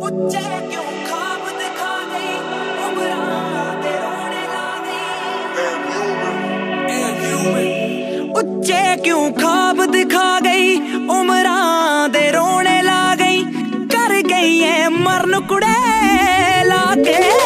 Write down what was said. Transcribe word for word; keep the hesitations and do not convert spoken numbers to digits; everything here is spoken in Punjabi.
ਉੱਚੇ ਕਿਉਂ ਖਾਬ ਦਿਖਾ ਗਈ ਉਮਰਾਂ ਦੇ ਰੋਣੇ ਲਾ ਗਈ। ਉੱਚੇ ਕਿਉਂ ਖਾਬ ਦਿਖਾ ਗਈ ਉਮਰਾਂ ਦੇ ਰੋਣੇ ਲਾ ਗਈ। ਕਰ ਗਈ ਐ ਮਰਨ ਕੁੜੇ ਲਾ ਕੇ।